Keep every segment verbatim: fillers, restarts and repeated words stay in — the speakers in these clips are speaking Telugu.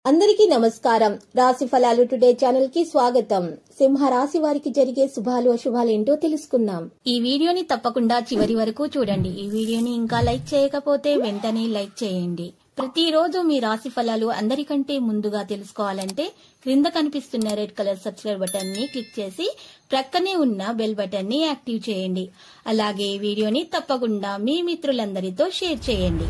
అందరికీ నమస్కారం. రాశి ఫలాలు టుడే ఛానల్ కి స్వాగతం. సింహ రాశి వారికి జరిగే శుభాలు అశుభాలు ఏంటో తెలుసుకుందాం. ఈ వీడియోని తప్పకుండా చివరి వరకు చూడండి. ఈ వీడియోని ఇంకా లైక్ చేయకపోతే వెంటనే లైక్ చేయండి. ప్రతిరోజు మీ రాశి ఫలాలు అందరికంటే ముందుగా తెలుసుకోవాలంటే క్రింద కనిపిస్తున్న రెడ్ కలర్ సబ్స్క్రైబ్ బటన్ ని క్లిక్ చేసి ప్రక్కనే ఉన్న బెల్ బటన్ ని యాక్టివ్ చేయండి. అలాగే ఈ వీడియోని తప్పకుండా మీ మిత్రులందరితో షేర్ చేయండి.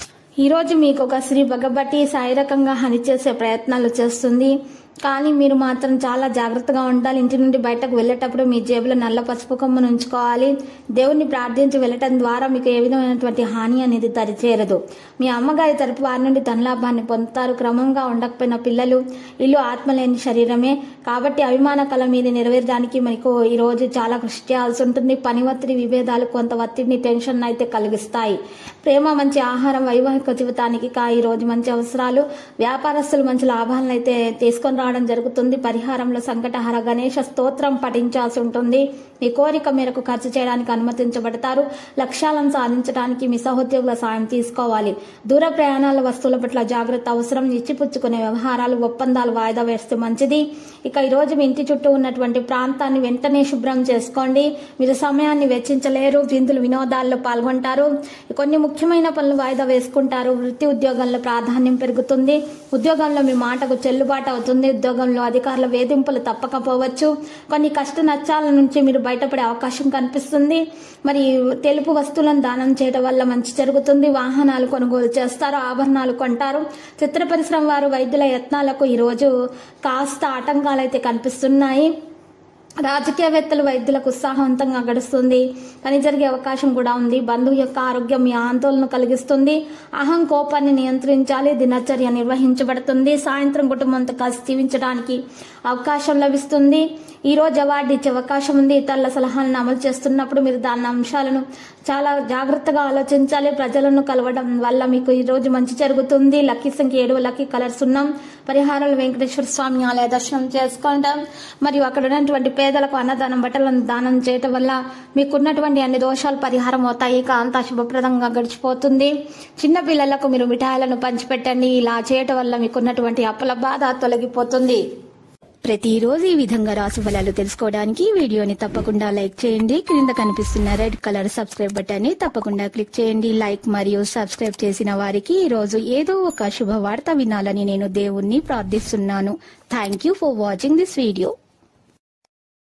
ఈ రోజు మీకు ఒక శ్రీ భగవతి శారీరకంగా హాని చేసే ప్రయత్నాలు చేస్తుంది. కానీ మీరు మాత్రం చాలా జాగ్రత్తగా ఉండాలి. ఇంటి నుండి బయటకు వెళ్ళేటప్పుడు మీ జేబులో నల్ల పసుపు కొమ్మను ఉంచుకోవాలి. దేవుణ్ణి ప్రార్థించి వెళ్ళటం ద్వారా మీకు ఏ విధమైనటువంటి హాని అనేది దరిచేరదు. మీ అమ్మగారి తరపు వారి నుండి ధనలాభాన్ని పొందుతారు. క్రమంగా ఉండకపోయిన పిల్లలు, ఇల్లు ఆత్మలేని శరీరమే కాబట్టి అభిమాన కళ మీద నెరవేరడానికి మీకు ఈ రోజు చాలా కృషి చేయాల్సి ఉంటుంది. పని ఒత్తిడి, విభేదాలు కొంత ఒత్తిడిని, టెన్షన్ అయితే కలిగిస్తాయి. ప్రేమ, మంచి ఆహారం, వైవాహిక జీవితానికి కా ఈ రోజు మంచి అవసరాలు. వ్యాపారస్తులు మంచి లాభాలను అయితే తీసుకొని రావడం జరుగుతుంది. పరిహారంలో సంకటహర గణేష స్తోత్రం పఠించాల్సి ఉంటుంది. మీ కోరిక మేరకు ఖర్చు చేయడానికి అనుమతించబడతారు. లక్ష్యాలను సాధించడానికి మీ సహోద్యోగుల సాయం తీసుకోవాలి. దూర ప్రయాణాల, వస్తువుల పట్ల జాగ్రత్త అవసరం. ఇచ్చిపుచ్చుకునే వ్యవహారాలు, ఒప్పందాలు వాయిదా వేస్తే మంచిది. ఇక ఈ రోజు మీ ఇంటి చుట్టూ ఉన్నటువంటి ప్రాంతాన్ని వెంటనే శుభ్రం చేసుకోండి. మీరు సమయాన్ని వెచ్చించలేరు. విందులు, వినోదాల్లో పాల్గొంటారు. కొన్ని ముఖ్యమైన పనులు వాయిదా వేసుకుంటారు. వృత్తి ఉద్యోగంలో ప్రాధాన్యం పెరుగుతుంది. ఉద్యోగంలో మీ మాటకు చెల్లుబాటు అవుతుంది. ఉద్యోగంలో అధికారుల వేధింపులు తప్పకపోవచ్చు. కొన్ని కష్ట నష్టాల నుంచి మీరు బయటపడే అవకాశం కనిపిస్తుంది. మరి తెలుపు వస్తువులను దానం చేయడం వల్ల మంచి జరుగుతుంది. వాహనాలు కొనుగోలు చేస్తారు. ఆభరణాలు కొంటారు. చిత్ర పరిశ్రమ వారు, వైద్యుల యత్నాలకు ఈ రోజు కాస్త ఆటంకాలు అయితే కనిపిస్తున్నాయి. రాజకీయవేత్తలు, వైద్యులకు ఉత్సాహవంతంగా గడుస్తుంది. పని జరిగే అవకాశం కూడా ఉంది. బంధువు యొక్క ఆరోగ్యం మీ ఆందోళన కలిగిస్తుంది. అహం, కోపాన్ని నియంత్రించాలి. దినచర్య నిర్వహించబడుతుంది. సాయంత్రం కుటుంబంతో కలిసి జీవించడానికి అవకాశం లభిస్తుంది. ఈ రోజు అవార్డు ఇచ్చే అవకాశం ఉంది. ఇతరుల సలహాలను అమలు చేస్తున్నప్పుడు మీరు దాని అంశాలను చాలా జాగ్రత్తగా ఆలోచించాలి. ప్రజలను కలవడం వల్ల మీకు ఈ రోజు మంచి జరుగుతుంది. లక్కీ సంఖ్య ఏడు, లక్కీ కలర్స్ ఉన్నాం. పరిహారాలు వెంకటేశ్వర స్వామి ఆలయ దర్శనం చేసుకుంటాం. మరియు అక్కడ ఉన్నటువంటి పేదలకు అన్నదానం, బట్టలను దానం చేయటం వల్ల మీకున్నటువంటి అన్ని దోషాలు పరిహారం అవుతాయి. ఇక అంతా శుభప్రదంగా గడిచిపోతుంది. చిన్న పిల్లలకు మీరు మిఠాయిలను పంచిపెట్టండి. ఇలా చేయటం వల్ల మీకున్నటువంటి అప్పుల బాధ తొలగిపోతుంది. ప్రతిరోజు ఈ విధంగా రాశి ఫలాలు తెలుసుకోవడానికి వీడియోని తప్పకుండా లైక్ చేయండి. క్రింద కనిపిస్తున్న రెడ్ కలర్ సబ్స్క్రైబ్ బటన్ ని తప్పకుండా క్లిక్ చేయండి. లైక్ మరియు సబ్స్క్రైబ్ చేసిన వారికి ఈ రోజు ఏదో ఒక శుభవార్త వినాలని నేను దేవుణ్ణి ప్రార్థిస్తున్నాను. Thank you for watching this video.